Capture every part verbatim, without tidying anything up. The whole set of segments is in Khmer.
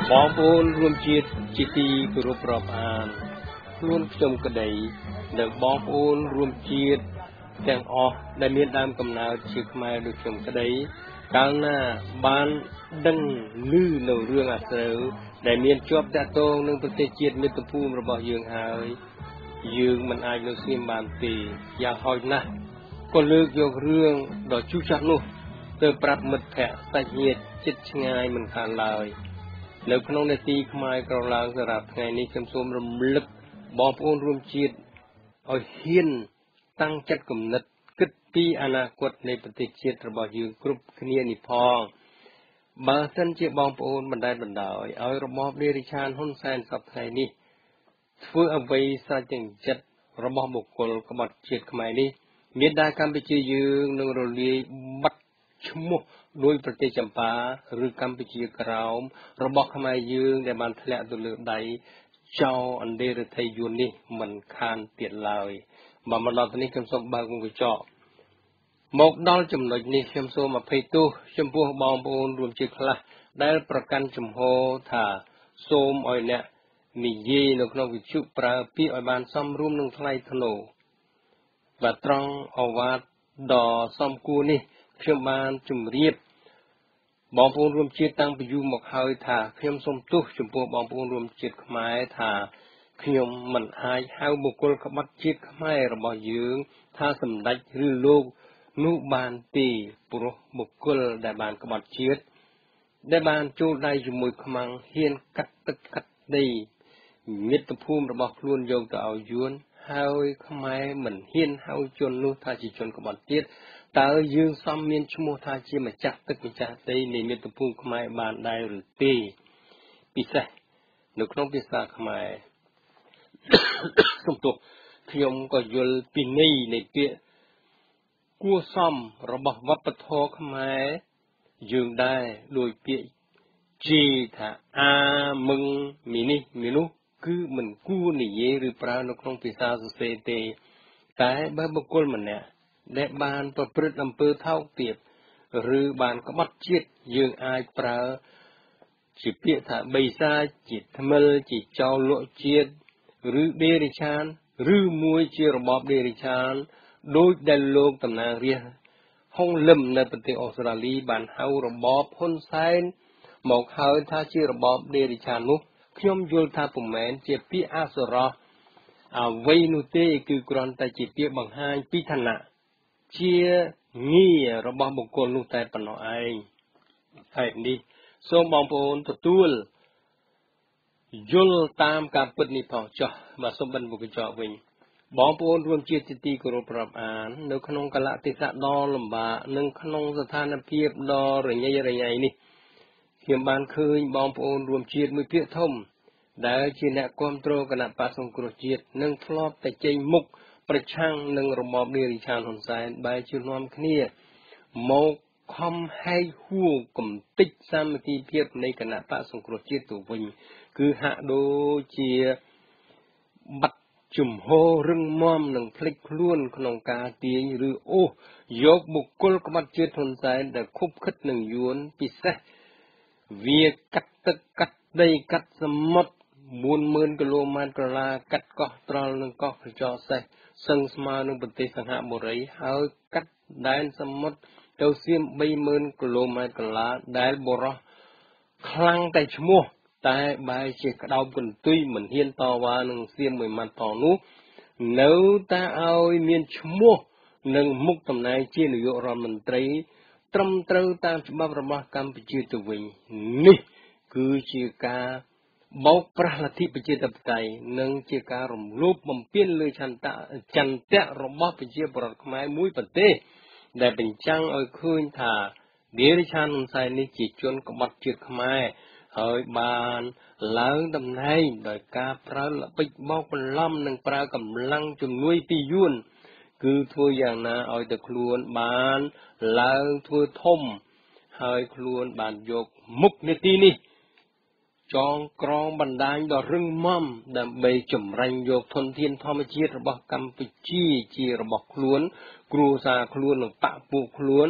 บองปูนรวมจิตจิตตีกรุปรอบอ่านล้วนจมกระไดเด็กบองปูนรวมจิตแตงออกได้เมียนดามกำนาวชิกมาดูจมกระไดกลางหน้าบ้านดังลื้อในเรื่องอาเสรได้เมียนจบแต่โตนึงประเทศจีนมิตรภูมิระบอบยืงหายยืงมันอายเราเสียมบานตีอยากหอยนะก็เลิกยกเรื่องดอกชุจักนู่เติมปรับมัดแผลตะเหียดจิตง่ายมันขาดลายแล้วขนมในตีขมายกระลางสลับไงนี้คำสมรำลึกบองปูนรวมจิตเอาเฮียนตั้งจัดกำนัดกึศปีอนาคตในประเทศจีนระบอบยืงกรุบขณีนิพองบางท่านเจ็บบองปูนบันไดบันดาเอาระบอบเดริชานหุ่นแสนสับไงนี้เพื่อเอาไว้สร้างจังจัดระบอบบุคคลกบฏจีนขมายนี้มีได้การไปเจอยืงนึงเราเรียบัดชมุโดยประเทศจำปาหรือกัมพูชีกราวระบบขมายยืงในบ้านทะเลตุลใดเจ้าอันเดรไทยยุนนี่มันคานเปลี่ยนลอยบางมาเราตอนนี้คำสมบางกุญจหมกดอลจำนวนนี้คำสมมาเพตุชมพูบองปูนรวมจิตละได้ประกันจมโหถาโสมอ้อยเนี่ยมีเย่นกนกวิชุปราปีอ้อยบานซ้ำรุ่มนึงไทยธนูบัตรองอวาดดอซ้ำกูนี่เพียงบานจุ่มเรียบบองปูนรวมจิตตั้งไปอยู่หมกเฮยถาเพียงสมตุชมพูบองปูนรวมจิตขมายถาขยมมันหายเฮาบุคคลขมัดจิตขมายระบยืงถ้าสำได้หรือโลกนุบานตีปุโรบุคคลได้บานขมัดจิตได้บานจูได้จมูกขมังเฮียนกัดตึกกัดดีมิตรภูมิระบล้วนโยงต่อเอายวนเฮาขมายเหมือนเฮียนเฮาจนนู้ท่าจิจนขมัดจิตตายืงซ้ำเมียนชั่วโมงท่าจีมาจักตึกมาจักได้ในมิตรภูมิขมายบานได้หรือตีปิเสนึกน้องปิศาขมายสมตุขยมก็ยลปีนี้ในเปียกู้ซ้ำระบบวัดปะทอขมายยืงได้โดยเปียจีถ้าอามึงมีนี่มีนู้คือมันกู้นี่เยหรือเปล่านกน้องปิศาสุเสเตแต่บ้าบุคคลมันเนี่ยและบานประพฤติอำเภอเท่าเตียบหรือบานก็มัดจิตยืงอายปลาจิเปียถาใบซาจิตทมลจิเจ้าโลจิตหรือเดริชานหรือมวยเจระบอบเดริชานโดยได้โลกตำนานเรียห้องลำในประเทศออสเตรเลียบานเฮาระบอบพ้นไซน์หมอกเฮาท่าเจระบอบเดริชานุขยมโยธาปุ่มแมนเจปีอาสระอาไวนุเตคือกรอนแต่จิเปียบางหายพิธนะเชียงี้ระบอบบุคคลลูกแต่ปนเอาเองไอ้นี่ส่งบองปูนตัวตัวยุลตามการปฏิพองจ่อมาสมบัติบุกจ่อวิ่งบองปูนรวมจิตติตีกรุปรับอ่านนึกขนมกะละติสะดอลำบานึกขนมสถานเพียบดอระยะระยะนี่เขียนบานคืนบองปูนรวมจิตมือเพียทมได้จีเนกความโตรกณะปัสสงกรุจิตนึกพลอบแต่ใจมุกประชังนึงระบอบเดริชานหนสายใบจุนวมขณีโมกคอมให้หูกลมติดสามัคคีเพียบในคณะพระสงฆ์กรจิตตัววิญคือหะโดเจียบัดจุ่มโหรึงม่อมหนึ่งพลิกล้วนขนมกาตีหรือโอยกบุคคลกบัดเจือทนสายแต่คุบขึ้นหนึ่งยวนปิเสเวียกัดตะกัดได้กัดสมดมูลหมื่นกิโลเมตรกลากัดก็ตรอลหนึ่งก็กระจอใส่ซึ่งสมาหนึ่งปฏิสังหาบุรีหากัดได้สมดเจ้าเสียมใบหมื่นกิโลเมตรกลาได้บรอคลังแต่ชั่วโมงแต่ใบเช็คดาวกันตุยเหมือนเฮียนต่อว่าหนึ่งเสียมเหมือนมันต่อนู้เนื้อแต่เอาเมียนชั่วโมงหนึ่งมุกตำนายเจียนอยู่รอมันตรีตรมตรูตามฉบับระบอบกัมพูชีตัววิ่งนี่คือเชื่อการบอกประหลัดที่ประเทศไทยหนึ่งเชื่อการรวมรูปมันเปลี่ยนเลยชันตะจันเตะระบอบประเทศประเทศไม้มุ้ยประเทศได้เป็นจังเอาคืนถ่าเดริชานนไซนิจิจนกบัดจิตขมายเฮยบานล้างดำไนโดยการพระละปิบอกเป็นล่ำหนึ่งปรากำลังจำนวนปียุนคือทัวอย่างน่าเอาแต่คลวนบานล้างทัวทมเฮยคลวนบานยกมุกในที่นี้จองกรองบันดาลดอรึงม่อมดำใบจมรังโยกทนเทียนธรรมจีระบบกัมพูชีจีระบบคล้วนกรูซาคล้วนหรือปะปูคล้วน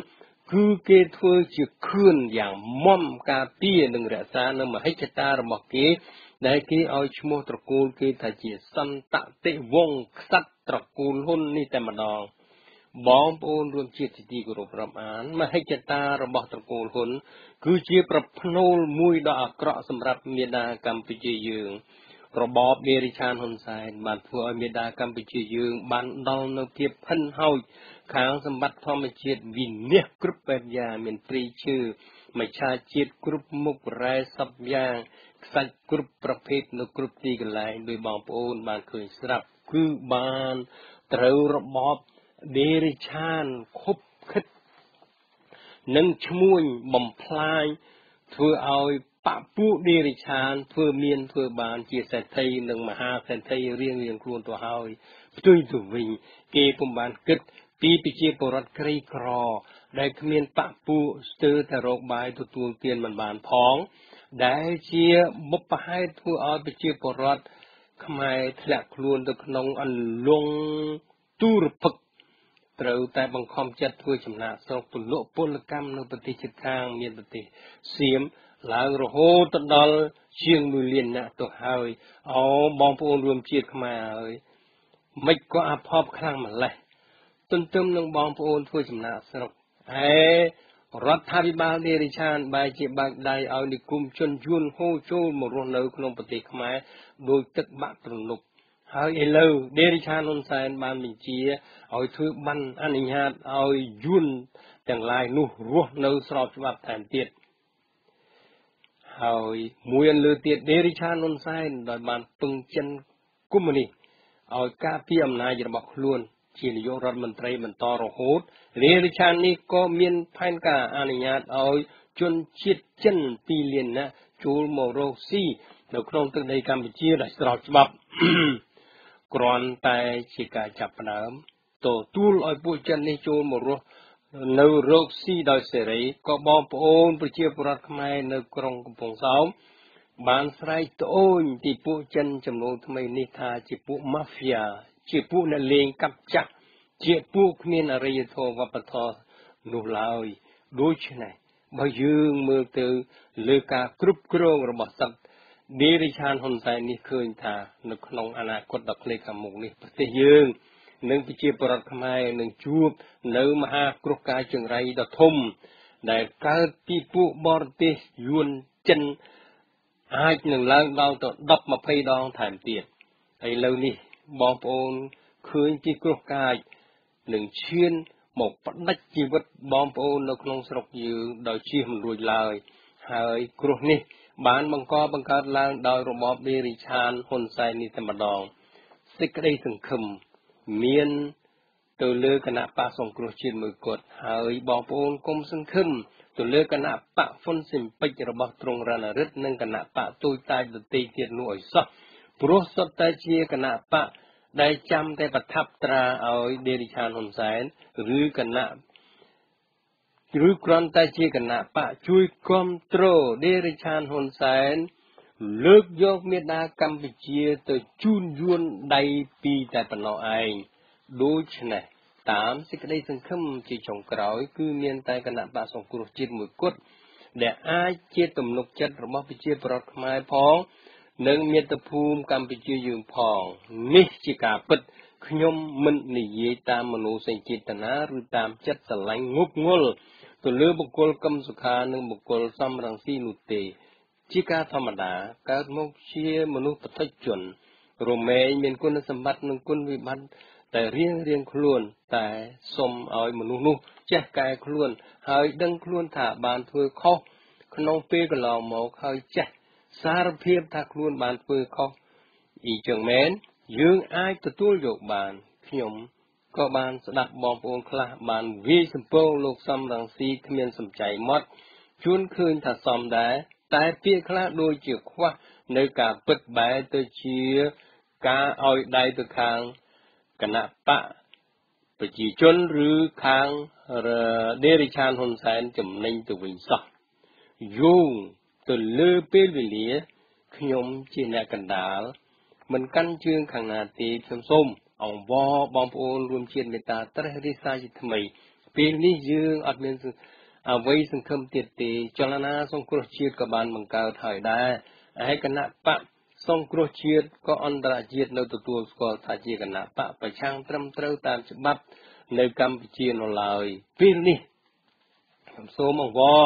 គឺគេធ្វើជាខឿនយ៉ាងមុំការពារនិងរក្សានៅមហិច្ឆតារបស់គេដែលគេឲ្យឈ្មោះត្រកូលគេថាជាសន្តតិវង្សក្សត្រត្រកូលហ៊ុននេះតែម្ដងបងប្អូនរួមជាតិជាទីគោរពរាប់អានមហិច្ឆតារបស់ត្រកូលហ៊ុនគឺជាប្រផ្នូលមួយដ៏អាក្រក់សម្រាប់មាតាកម្ពុជាយើងរបបនារីឆានហ៊ុនសែនបានធ្វើឲ្យមាតាកម្ពុជាយើងបានដល់នៅភាពផិនហោចខាងសម្បត្តិធម្មជាតិវិនាសគ្រប់បែបយ៉ាងមានព្រៃឈើមច្ឆជាតិគ្រប់មុខរ៉ែសពយ៉ាងខ្សាច់គ្រប់ប្រភេទនៅគ្រប់ទីកន្លែងដោយបងប្អូនបានឃើញស្រាប់គឺបានត្រូវរបបនារីឆានខុបខិតនិងឈ្មួញបំផ្លាញធ្វើឲ្យបពុនារីឆានធ្វើមានធ្វើបានជាសេដ្ឋីនិងមហាសេដ្ឋីរៀងរៀងខ្លួនទៅហើយផ្ទុយទៅវិញគេពុំបានគិតពីប្រជាពលរដ្ឋក្រីក្រដែលគ្មានបពុស្ទើរតែរកបាយទទួលទានមិនបានផងដែលជាបុព្វហេតុធ្វើឲ្យប្រជាពលរដ្ឋខ្មែរធ្លាក់ខ្លួនទៅក្នុងអន្លង់ទូរភឹកត្រូវតែបង្ខំចិត្តធ្វើចំណាកស្រុកទៅលក់ពលកម្មនៅប្រទេសជិតខាងមានប្រទេសសៀមឡើងរហូតទៅដល់ជាងមួយលានអ្នកទៅហើយអូបងប្អូនរួមជាតិខ្មែរហើយមិនក៏អភ័ព្វខ្លាំងម្ល៉េះទន្ទឹមនឹងបងប្អូនធ្វើចំណាកស្រុកហើយរដ្ឋាភិបាលនារីឆានបែរជាបើកដៃឲ្យនិគមជនយួនហូរចូលមករស់នៅក្នុងប្រទេសខ្មែរដោយទឹកបាក់ទ្រនុកហើយឥឡូវនារីឆានហ៊ុនសែនបានបញ្ជាឲ្យធ្វើបានអនុញ្ញាតឲ្យយួនទាំងឡាយនោះរស់នៅស្របច្បាប់ថែមទៀតហើយមួយអន្លើទៀតនារីឆានហ៊ុនសែនដោយបានពឹងចិនកុម្មុយនីសឲ្យការពារអំណាចរបស់ខ្លួនជានាយករដ្ឋមន្ត្រីបន្តរហូតនារីឆាននេះក៏មានផែនការអនុញ្ញាតឲ្យជនជាតិចិនពីរលាននាក់ចូលមករកស៊ីនៅក្នុងទឹកដីកម្ពុជាដោយស្របច្បាប់គ្រាន់តែជាការចាប់ផ្ដើមទទួលឲ្យពួកចិននេះចូលមករស់នៅរកស៊ីដោយសេរីក៏បងប្អូនប្រជាពលរដ្ឋខ្មែរនៅក្រុងកំពង់សោមបានស្រែកត្អូញពីពួកចិនចំនួនថ្មីនេះថាជាពួកម៉ាហ្វៀជាពួកអ្នកលេងកាប់ចាក់ជាពួកគ្មានអរិយធម៌វប្បធម៌នោះឡើយដូច្នេះបើយើងមើលទៅលើការគ្រប់គ្រងរបស់សត្វនារីឆានហ៊ុនសែននេះឃើញថានៅក្នុងអនាគតដ៏ខ្លីខាងមុខនេះប្រទេសយើងនិងប្រជាពលរដ្ឋខ្មែរនឹងជួបនៅមហាគ្រោះកាចចង្រៃដ៏ធំដែលកើតពីពួកបរទេសយួនចិនអាចនឹងឡើងដល់ទៅដប់ម្ភៃដងថែមទៀតឥឡូវនេះបងប្អូនឃើញពីគ្រោះកាចនឹងឈានមកផ្ដាច់ជីវិតបងប្អូននៅក្នុងស្រុកយើងដោយជៀសមិនរួចឡើយហើយគ្រោះនេះបានបង្កបង្កើតឡើងដោយរបបនារីឆានហ៊ុនសែននេះតែម្ដងសេចក្តីសង្ឃឹមមានទៅលើគណៈបកសង្គ្រោះជាតិមួយគត់ហើយបងប្អូនកុំសង្ឃឹមទៅលើគណៈបកហ៊ុនស៊ិនពេជ្ររបស់ទ្រង់រណរិទ្ធនិងគណៈបកទូចតាចដទៃទៀតនោះឲ្យសោះព្រោះសុទ្ធតែជាគណៈបកដែលចាំតែប្រថាប់ត្រាឲ្យនារីឆានហ៊ុនសែនឬគណៈឬគ្រាន់តែជាគណៈបកជួយគ្រប់គ្រងនារីឆានហ៊ុនសែនលើកយកមេដាកម្ពុជាទៅជូនយួនដៃពីរតែប៉ុណ្ណោះឯងដូច្នេះតាមសេចក្តីសង្ឃឹមជាចុងក្រោយគឺមានតែគណៈបកសង្គ្រោះជាតិមួយគត់ដែលអាចជាទំនុកចិត្តរបស់ប្រជាពលរដ្ឋខ្មែរផងនិងមាតុភូមិកម្ពុជាយើងផងនេះជាការពិតខ្ញុំមិននិយាយតាមមនោសញ្ចេតនាឬតាមចិត្តស្រឡាញ់ងប់ងល់ទៅលើបុគ្គលកឹមសុខានិងបុគ្គលសំរងស៊ីនោះទេជាការធម្មតាកើតមកជាមនុស្សប្រតិជនរមែងមានគុណសម្បត្តិនិងគុណវិបត្តិតែរៀងរៀងខ្លួនតែសូមឲ្យមនុស្សនោះចេះកែខ្លួនហើយដឹងខ្លួនថាបានធ្វើខុសក្នុងពេលកន្លងមកហើយចេះសារភាពថាខ្លួនបានធ្វើខុសអ៊ីចឹងមែនយើងអាចទទួលយកបានខ្ញុំក៏បានស្ដាប់បងប្អូនខ្លះបានវាយសម្ពងលោកសំរងស៊ីគ្មានសំចៃមាត់ជួនឃើញថាសមដែរតែពាក្យខ្លះដូចជាខ្វះនៅការពិតបែរទៅជាការឲ្យដៃទៅខាងគណៈបកប្រជាជនឬខាងនារីឆានហ៊ុនសែនចំណេញទៅវិញសោះយោងទៅលើពេលវេលាខ្ញុំជាអ្នកកណ្ដាលមិនកាន់ជើងខាងណាទេខ្ញុំសូមអង្វរបងប្អូនរួមជាតិមេត្តាត្រេះរិះសាជាថ្មីពេលនេះយើងអត់មានអ្វីសង្ឃឹមទៀតទេចលនាសង្គ្រោះជាតិក៏បានបង្កើតហើយដែរហើយគណៈបកសង្គ្រោះជាតិក៏អន្តរជាតិនៅទទួលស្គាល់ថាជាគណៈបកប្រឆាំងត្រឹមត្រូវតាមច្បាប់នៅកម្ពុជានៅឡើយពេលនេះខ្ញុំសូមអង្វរ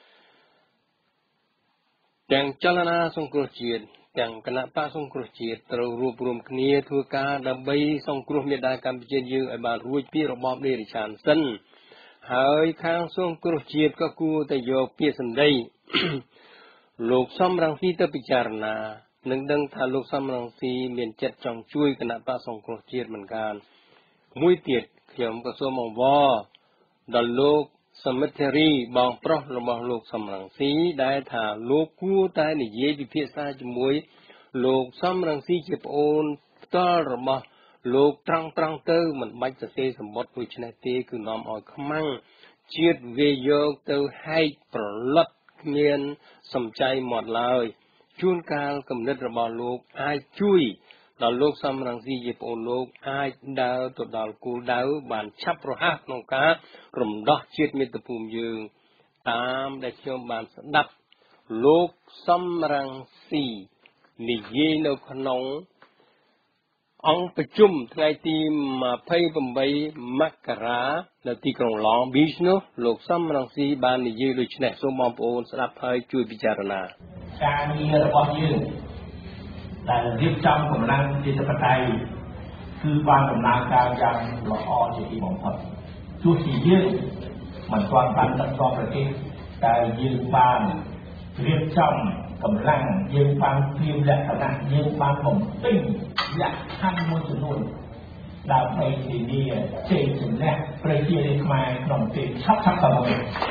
ទាំងចលនាសង្គ្រោះជាតិទាំងគណៈបកសង្គ្រោះជាតិត្រូវរួបរวมគ្នាធ្វើការដើម្បីសង្គ្រោះមេដាកម្ពុជាយើងឲ្យបានរួចពីរបបដេរឆានសិនហើយខាងសង្គ្រោះជាតិក៏គួរតែយកពាក្យសម្ដី លោកសំរងស៊ីទៅពិចារណានឹងដឹងថាលោកសំរងស៊ីមានចិត្តចង់ជួយគណៈបកសង្គ្រោះជាតិមិនខានមួយទៀតខ្ញុំក៏សូមអង្វរដល់លោកសមិទ្ធរីបងប្រុសរបស់លោកសំរងស៊ីដែលថាលោកគួរតែនិយាយពិភាក្សាជាមួយលោកសំរងស៊ីជាប្អូនផ្ទាល់របស់លោកត្រង់ត្រង់ទៅមិនបាច់សរសេរសម្បត្តិដូចនេះទេគឺនាំឲ្យខ្មាំងជាតិវាយកទៅហែកប្រលត់គ្មានសំចៃមាត់ឡើយជួនកាលគំនិតរបស់លោកអាចជួយដល់លោកសំរងស៊ីជាប្អូនលោកអាចដើរទៅដល់គោលដៅបានឆាប់រហ័សក្នុងការរំដោះជាតិមាតុភូមិយើងតាមដែលខ្ញុំបានស្ដាប់លោកសំរងស៊ីនិយាយនៅក្នុងអង្គប្រជុំថ្ងៃទីยี่สิบแปดមករានៅទីក្រុង Long Beach នោះលោកសំរងស៊ីបាននិយាយដូចនេះសូមបងប្អូនស្ដាប់ហើយជួយពិចារណាការងាររបស់យើងដែលរៀបចំកម្លាំងប្រជាធិបតេយ្យគឺបានដំណើរការយ៉ាងល្អជាទីបំផុតទោះជាយើងមិនទាន់បានដឹកនាំប្រទេសតែយើងបានរៀបចំកម្លាំងយើងបានត្រៀមលក្ខណៈយើងបានបំពេញលក្ខខណ្ឌមួយចំនួនដើម្បីធានាជ័យជំនះប្រជារាស្ត្រខ្មែរក្នុងពេលឆាប់ឆាប់ទៅមុខ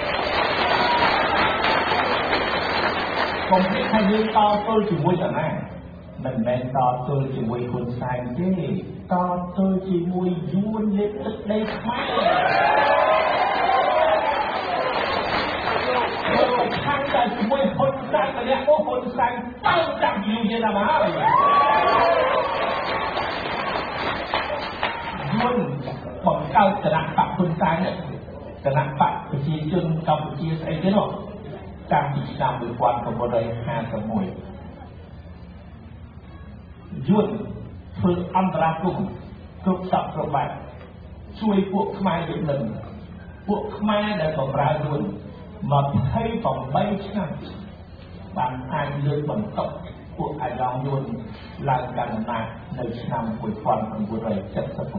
កុំភ្លេចថាយើងតទល់ជាមួយតាណាមិនមែនតទល់ជាមួយហ៊ុនសែនទេតទល់ជាមួយយួនលេបទឹកដីខ្មែរខាងតែជាមួយហ៊ុនសែនម្នាក់មកហ៊ុនសែនតើចាប់យូរយេណាមកហើយយួនបង្កើតគណៈបកហ៊ុនសែនគណៈបកប្រជាជនកម្ពុជាស្អីទេនោះតាំងពីឆ្នាំmột nghìn chín trăm hai mươi mốtយួនធ្វើអន្តរាគមន៍គ្រប់សពគ្រប់បែបជួយពួកខ្មែរយើងនឹងពួកខ្មែរដែលបម្រើយួនยี่สิบแปดឆ្នាំបានអាចលើកបន្ទុកពួកអាយ៉ងយួនឡើងកាន់អំណាចនៅឆ្នាំmột nghìn chín trăm bảy mươi chínยี่สิบแปด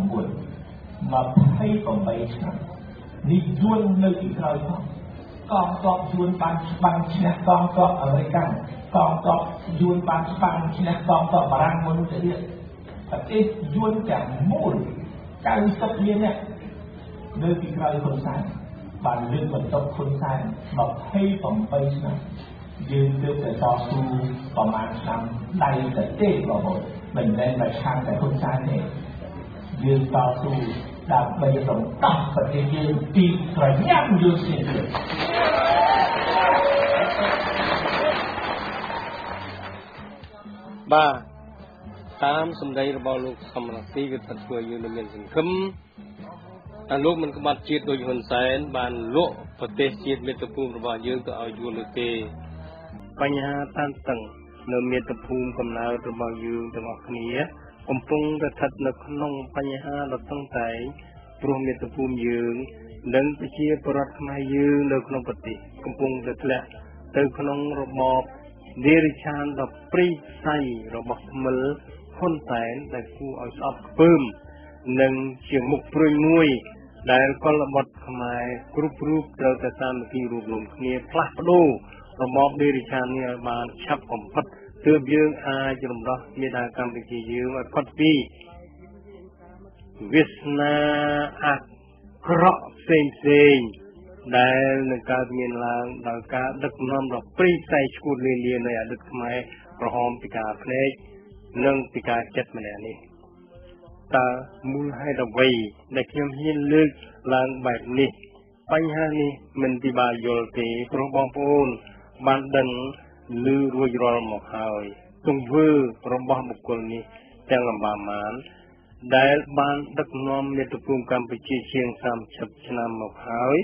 ឆ្នាំនេះយួននៅពីក្រោយផងកងទ័ពយួនបានច្បាំងឈ្នះកងទ័ពអាមេរិកកងទ័ពយួនបានច្បាំងឈ្នះកងទ័ពបារាំងមុនទៅទៀតប្រទេសយួនទាំងមូល九十លាននាក់នៅពីក្រោយហ៊ុនសែនបានលើកបន្ទុកហ៊ុនសែនยี่สิบแปดឆ្នាំយើងទើបតែតស៊ូប្រមាណឆ្នាំដៃទៅទេបងប្អូនមិនមែនតែខាងតែហ៊ុនសែនទេយើងតស៊ូដើម្បីរំដោះប្រទេសយើងពីក្រញាំយូរជាទៀតបាទតាមសម្ដីរបស់លោកសំរងស៊ីគឺថាធ្វើយើងមានសង្ឃឹមតែលោកមិនក្បត់ជាតិដោយហ៊ុនសែនបានលក់ប្រទេសជាតិមាតុភូមិរបស់យើងទៅឲ្យយួននោះទេបញ្ហាតានតឹងនៅមាតុភូមិកំណើតរបស់យើងទាំងអស់គ្នាកំពុងតែស្ថិតនៅក្នុងបញ្ហាដ៏តឹងតែងព្រោះមាតុភូមិយើងនិងប្រជាពលរដ្ឋខ្មែរយើងនៅក្នុងប្រទេសកំពុងតែធ្លាក់ទៅក្នុងរបបដេរឆានដ៏ព្រីផ្សៃរបស់ថ្មិលហ៊ុនសែនដែលគួរឲ្យស្អប់ខ្ពើមនិងជាមុខព្រួយមួយដែលកុលបុត្រខ្មែរគ្រប់រូបត្រូវតែសាមគ្គីរួមរំគ្នាផ្លាស់ប្ដូររបបដេរឆាននេះឲ្យបានឆាប់បំផុតទើបយើងអាចរំដោះមេដាកម្ពុជាយើងឲ្យផុតពីវាសនាអាក្រក់ផ្សេងផ្សេងដែលនឹងកើតមានឡើងដោយការដឹកនាំដ៏ព្រីផ្សៃឈួតលាលានៃអតីតខ្មែរក្រហមពីការភ្នែកនិងពីការចិត្តម្នាក់នេះតើមូលហេតុអ្វីដែលខ្ញុំហ៊ានលើកឡើងបែបនេះបញ្ហានេះមិនពិបាកយល់ទេព្រោះបងប្អូនបានដឹងឮរួចរាល់មកហើយទង្វើរបស់បុគ្គលនេះទាំងលំបាមានដែលបានដឹកនាំមាតុភូមិកម្ពុជាជាងសាមសិបឆ្នាំមកហើយ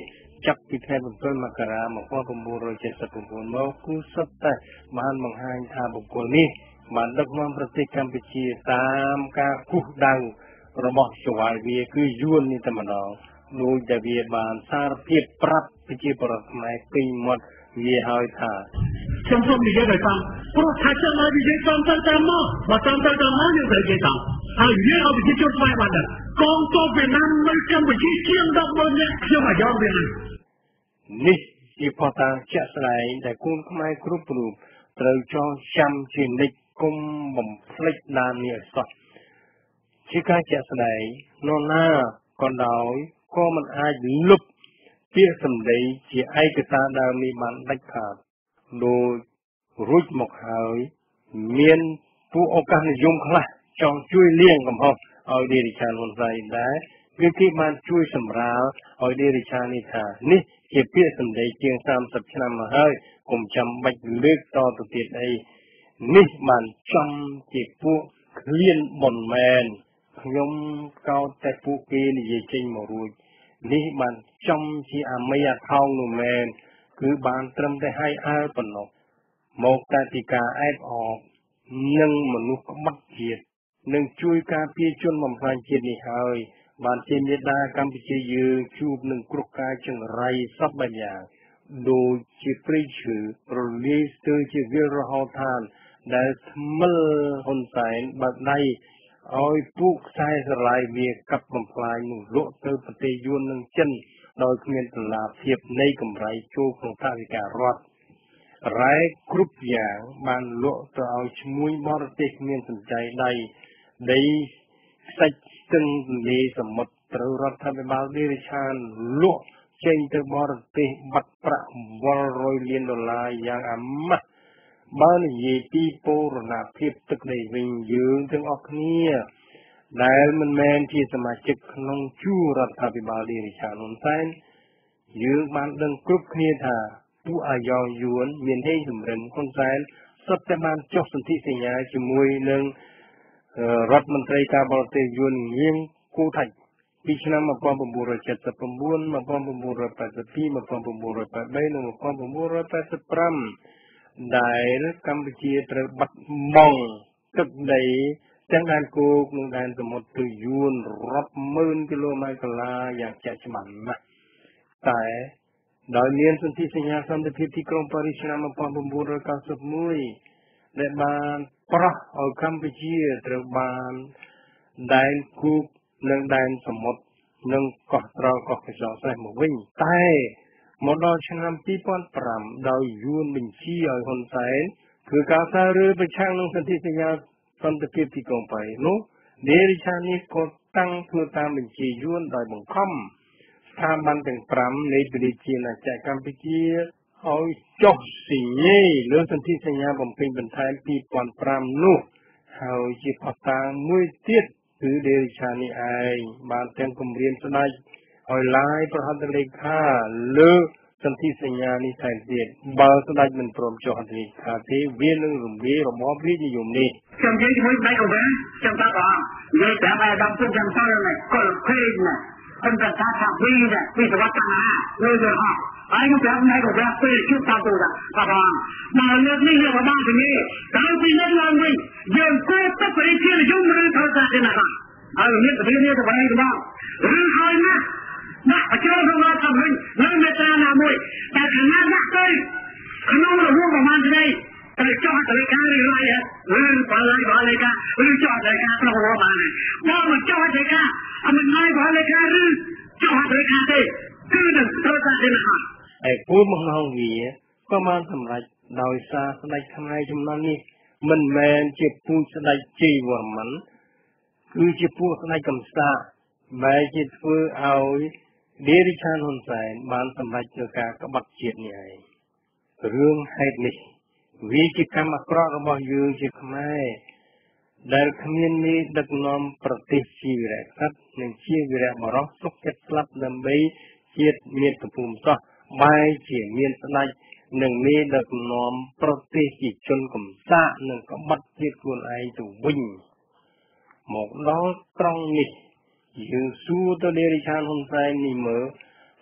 ចាប់ពីខែbảyមករាmột nghìn chín trămเจ็ดสิบเก้าមកគឺសុទ្ធតែបានបង្ហាញថាបុគ្គលនេះបានដឹកនាំប្រទេសកម្ពុជាតាមការគូសដៅរបស់ចៅហ្វាយវាគឺយួននេះតែម្ដងដោយតែវាបានសារភាពប្រាប់ប្រជាពលរដ្ឋខ្មែរពេញមាត់វាហើយថាខ្ញុំសូមនិយាយឲ្យฟังព្រោះថាចាំឲ្យនិយាយតាមទៅតាមមកបើតាមទៅតាមមកយើងត្រូវនិយាយតាមហើយយើងឲ្យប្រជាជនខ្មែរបានដឹងកងទ័ពវៀតណាមនៅកម្ពុជាជាង ដប់ម៉ឺន នាក់ខ្ញុំអាយ៉ងវៀតណាមនេះជាផតាជាក់ស្ដែងដែលកូនខ្មែរគ្រប់រូបត្រូវចងចាំជានិច្ចគុំបំភ្លេចដាននេះឲ្យសោះជាការជាក់ស្ដែងនរណាក៏ដោយក៏មិនអាចលុបពាក្យសម្ដីជាឯកសារដើមនេះបានដាច់ខាតដោយរួចមកហើយមានពួកឱកាសនិយមខ្លះចង់ជួយលៀងកំហុសឲ្យដេរិឆានហ៊ុនសែនដែរគឺគេបានជួយសម្រាលឲ្យដេរិឆាននេះថានេះជាពាក្យសម្ដីជាងសាមសិបឆ្នាំមកហើយកុំចាំបាច់លើកតទៅទៀតអីនេះបានចំជាពួកឃ្លានបនមែនខ្ញុំកោតតែពួកគេនិយាយចេញមករួចនេះបានចំជាអមេអថោងនោះមែនគឺបានត្រឹមតែឲ្យអើប៉ុណ្ណោះមកតែពីការអែបអបនិងមនុស្សក្បត់ជាតិនឹងជួយការពារជនបំផ្លាញជាតិនេះហើយបានជាមេដាកម្ពុជាយើងជួបនឹងគ្រោះកាចចង្រៃសពបែបយ៉ាងដូចជាព្រៃឈើរលាយស្ទើរជាវាលរហោឋានដែលថ្មិលហ៊ុនសែនបើកដៃឲ្យពួកខ្សែស្រឡាយវាកាប់បំផ្លាញនឹងលក់ទៅប្រទេសយួននិងចិនដោយគ្មានតម្លាភាពនៃកម្រៃចូលក្នុងថវិការដ្ឋរ៉ែគ្រប់យ៉ាងបានលក់ទៅឲ្យឈ្មួញបរទេសគ្មានសំចៃដៃដីខ្សាច់ស្ទឹងទន្លេសមុទ្រត្រូវរដ្ឋាភិបាលដេរិឆានលក់ចេញទៅបរទេសបាត់ប្រាក់វល់រយលានដុល្លារយ៉ាងអាម៉ាស់បើនិយាយពីបូរណភាពទឹកដីវិញយើងទាំងអស់គ្នាដែលមិនមែនជាសមាជិកក្នុងជួររដ្ឋាភិបាលដេរិឆានហ៊ុនសែនយើងបានដឹងគ្រប់គ្នាថាពួកអាយ៉ងយួនមានហេតុសម្រិនហ៊ុនសែនសុទ្ធតែបានចុះសន្ធិសញ្ញាជាមួយនឹងរដ្ឋមន្ត្រីការបរទេសយួនងៀងគូថាច់ពីឆ្នាំmột nghìn chín trămเจ็ดสิบเก้า một nghìn chín trăm tám mươi hai một nghìn chín trăm tám mươi ba និងmột nghìn chín trăm tám mươi baនិងmột nghìn chín trăm tám mươiห้าដែលកម្ពុជាត្រូវបាត់បង់ទឹកដីទាំងដែនគោកនិងដែនសមុទ្រទៅយួនរាប់ម៉ឺនគីឡូម៉ែត្រកន្លះយ៉ាងជាក់ច្បាស់ណាស់តែដោយមានសន្ធិសញ្ញាសន្តិភាពទីក្រុងប៉ារីសឆ្នាំmột nghìn chín trăm chín mươi mốtដែលបានប្រោះឲ្យកម្ពុជាត្រូវបានដែនគោកនិងដែនសមុទ្រនិងកោះត្រល់កោះកញ្ចក់សេះមកវិញតែមកដល់ឆ្នាំពីរពាន់ប្រាំដោយយួនបញ្ជាឲ្យហ៊ុនសែនគឺការសាររើប្រឆាំងនឹងសន្ធិសញ្ញាសន្តិភាពទីក្រុងប៉ារីសនោះដេរិឆាននេះក៏តាំងធ្វើតាមបញ្ជាយួនដោយបង្ខំស្ថាប័នទាំងប្រាំនៃព្រះរាជាណាចក្រកម្ពុជាឲ្យចុះសញ្ញេលើសន្ធិសញ្ញាបំពេញបន្ថែមពីរពាន់ប្រាំនោះហើយជាផុសតាងមួយទៀតគឺដេរិឆាននេះឯងបានទាំងគម្រាមស្ដេចឲ្យឡាយប្រហត្ថលេខាលើសន្ធិសញ្ញានេះថែមទៀតបើស្ដេចមិនព្រមចុះហត្ថលេខាទេវានឹងរំលាយរបបរាជនិយមនេះខ្ញុំនិយាយជាមួយដៃកូនខ្ញុំថាបងនិយាយប្រាប់ឲ្យដល់ពុកយ៉ាងសល់នេះកុលភេទណាខ្ញុំថាថាវិញនេះវិសវកម្មណាលើទៅហោះហើយខ្ញុំប្រាប់ដៃកូនពេលជួបតាមទូថាបងមកលើកនេះយកមកទីនេះតាមពីនេះឡើងវិញយើងគួរទៅប្រទេសយមឬទៅតាទេណាហើយមានប្រទេសនេះទៅវិញទៅឬហើយណាដាក់បញ្ចូលរបស់តាមវិញនៅមេត្រាណាមួយតែខណៈដាក់ទៅក្នុងរហូតប្រហែលថ្ងៃតែចោះទៅការរីឡាយឬបល័យបល័យការឬចោះទៅការក្នុងរបស់បានបើមិនចោះទៅការអមិនហើយបល័យការឬចោះទៅការទេគឺនឹងត្រូវតែទេណាហើយគោលបំណងវាក៏បានសម្រេចដោយសារស្ដេចខ្មែរចំនួននេះមិនមែនជាពូជស្ដេចជ័យវរ្ម័នគឺជាពួកស្ដេចកំសាកបែរជាធ្វើឲ្យដេរិឆានហ៊ុនសែនបានសម្រេចធ្វើការក្បត់ជាតិនេះឯងរឿងហេតុនេះវាជាកម្មអាក្រក់របស់យើងជាខ្មែរដែលគ្មានមេដឹកនាំប្រទេសជាវីរៈក្សត្រនិងជាវីរៈបរោះសុខចិត្តស្លាប់ដើម្បីជាតិមាតុភូមិសោះបែរជាមានស្ដេចនិងមេដឹកនាំប្រទេសជាជនកំសាកនិងក្បត់ជាតិខ្លួនឯងទៅវិញមកដល់ត្រង់នេះយើងសួរទៅដេរិឆានហ៊ុនសែននេះមើលថា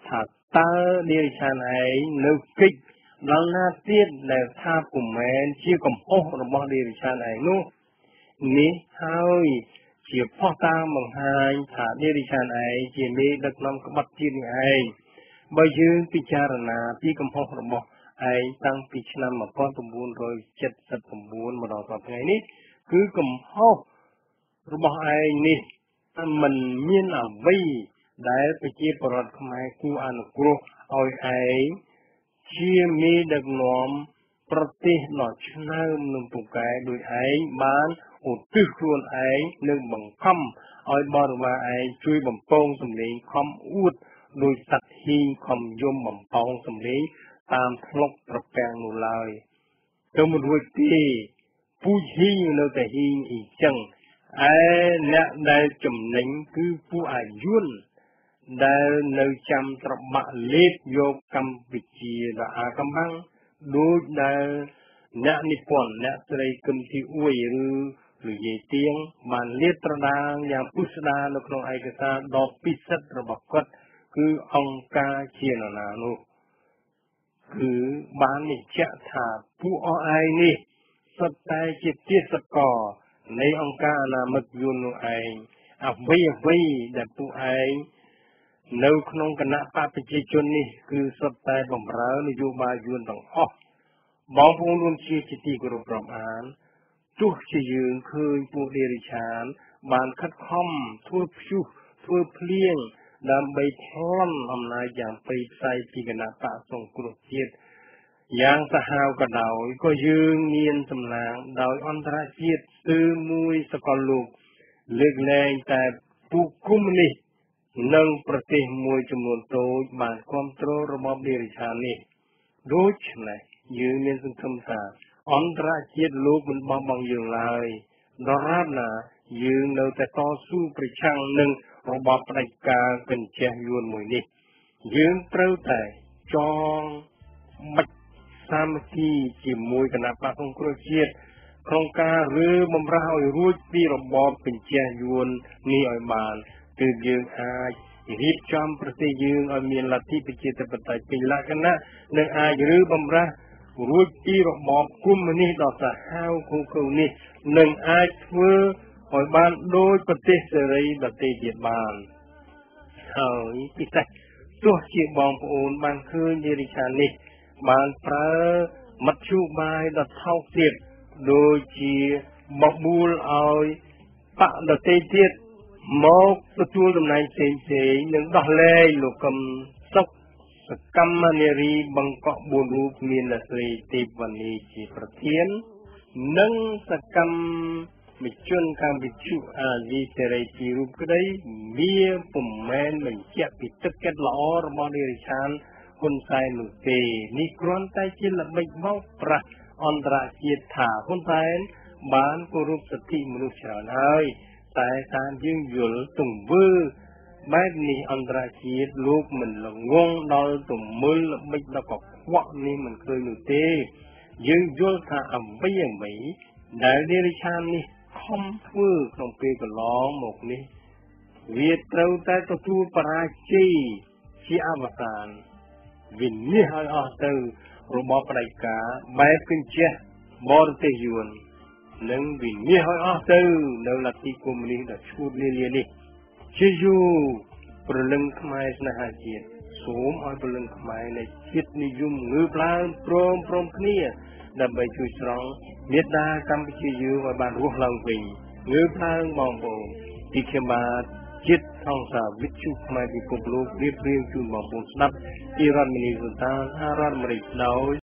តើនារីឆានឯងនៅកិច្ចដល់ណាទៀតដែលថាពុំមែនជាកំហុសរបស់នារីឆានឯងនោះនេះហើយជាផុសតាងបង្ហាញថានារីឆានឯងជាមេដឹកនាំក្បត់ជាតិនេះឯងបើយើងពិចារណាពីកំហុសរបស់ឯងតាំងពីឆ្នាំmột nghìn chín trăm bảy mươi chínមកដល់ថ្ងៃនេះគឺកំហុសរបស់ឯងនេះមិនមានអ្វីដែលប្រជាពលរដ្ឋខ្មែរគួរអនុគ្រោះឲ្យឯងជាមេដឹកនាំប្រទេសដ៏ឆ្នើមនិងពូកែដោយឯងបានឧទ្ទិសខ្លួនឯងនិងបង្ខំឲ្យបរិវារឯងជួយបំពងសម្លេងខំអួតដោយសត្វហ៊ីងខំយំបំពងសម្លេងតាមធ្លុកត្រពាំងនោះឡើយទៅមិនរួចទេពូជហ៊ីងនៅតែហ៊ីងអ៊ីចឹងឯអ្នកដែលចំណេញគឺពួកអាយុនដែលនៅចាំត្របាក់លេបយកកម្ពុជាដល់អាកំបាំងដូចដែលអ្នកនិពន្ធអ្នកស្រីគឹមធីអ៊ួយឬលោកយាយទៀងបានលាតត្រដាងយ៉ាងពុស្ដានៅក្នុងឯកសារដ៏ពិសិដ្ឋរបស់គាត់គឺអង្គការជាណានានោះគឺបានបញ្ជាក់ថាពួកអស់ឯងនេះសុទ្ធតែជាទេសកលនៃអង្គការអនាមិកយួននោះឯងអ្វីអ្វីដែលពួកឯងនៅក្នុងគណៈបកប្រជាជននេះគឺសុទ្ធតែបំរើនយោបាយយួនទាំងអស់បងប្អូនរួមជាជាទីគោរពរាប់អានទោះជាយើងឃើញពួកនារីឆានបានខិតខំធ្វើព្យុះធ្វើភ្លៀងដើម្បីប្លន់អំណាចយ៉ាងព្រៃផ្សៃពីគណៈបកសង្គ្រោះជាតិយ៉ាងសាហាវក៏ដោយក៏យើងមានសំណាងដោយអន្តរជាតិស្ទើរមួយសកលលោកលើកលែងតែពួកកុម្មុយនីសនិងប្រទេសមួយចំនួនតូចបានគ្រប់គ្រងរបបនារីឆាននេះដូច្នេះយើងមានសង្ឃឹមថាអន្តរជាតិលោកមិនបោះបង់យើងឡើយដរាបណាយើងនៅតែតស៊ូប្រឆាំងនឹងរបបផ្ដាច់ការកញ្ចេះយួនមួយនេះយើងត្រូវតែចងបាច់សាមគ្គីជាមួយគណៈបកសង្គ្រោះជាតិក្នុងការរើបំរាស់ឲ្យរួចពីរបបកញ្ចេះយួននេះឲ្យបានគឺយើងអាចរៀបចំប្រទេសយើងឲ្យមានលទ្ធិប្រជាធិបតេយ្យពេញលក្ខណៈនិងអាចរើបំរាស់រួចពីរបបកុម្មុយនីសដ៏សាហាវឃោឃៅនេះនិងអាចធ្វើឲ្យបានដោយប្រទេសសេរីដទៃទៀតបានហើយពិសេសទោះជាបងប្អូនបានឃើញនារីឆាននេះបានប្រើមធ្យោបាយដ៏ថោកទាបដូចជាបបួលឲ្យបកដទៃទៀតមកទទួលតំណែងផ្សេងផ្សេងនិងដោះលែងលោកកឹមសុខសកម្មនារីបង្កក់បួនរូបមានអ្នកស្រីទេពវណ្ណីជាប្រធាននិងសកម្មជនកម្ពុជាអាស៊ីសេរីជារូបក្តីវាពុំមែនបញ្ជាក់ពីទឹកចិត្តល្អរបស់នារីឆានហ៊ុនសែននោះទេនេះគ្រាន់តែជាល្បិចបោកប្រាស់អន្តរជាតិថាហ៊ុនសែនបានគោរពសិទ្ធិមនុស្សច្រើនហើយតែតាមយើងយល់ទង្វើបែបនេះអន្តរជាតិលោកមិនល្ងងដល់ទំមើលល្បិចដល់កខ្វក់នេះមិនឃើញនោះទេយើងយល់ថាអ្វីអ្វីដែលនារីឆាននេះខំធ្វើក្នុងពេលកន្លងមកនេះវាត្រូវតែទទួលបរាជ័យជាអវសានវិនិច្ឆ័យឲ្យអស់ទៅរបបផ្ដាច់ការបែបកញ្ចេះបរទេសយួននិងវិនិច្ឆ័យឲ្យអស់ទៅនៅលទ្ធិកុម្មុយនីសដ៏ឈួតលាលានេះជាយូរព្រលឹងខ្មែរស្នេហាជាតិសូមឲ្យព្រលឹងខ្មែរនៃជាតិនិយមងើបឡើងព្រមព្រមគ្នាដើម្បីជួយស្រង់មេដាកម្ពុជាយើងឲ្យបានរស់ឡើងវិញងើបឡើងបងប្អូនទីខ្ញុំបាទជាតិថងសាវិទ្យុខ្មែរពិភពលោករៀបរៀងជូនបងប្អូនស្ដាប់ពីរដ្ឋមនីសុតារដ្ឋអាមេរិកដោយ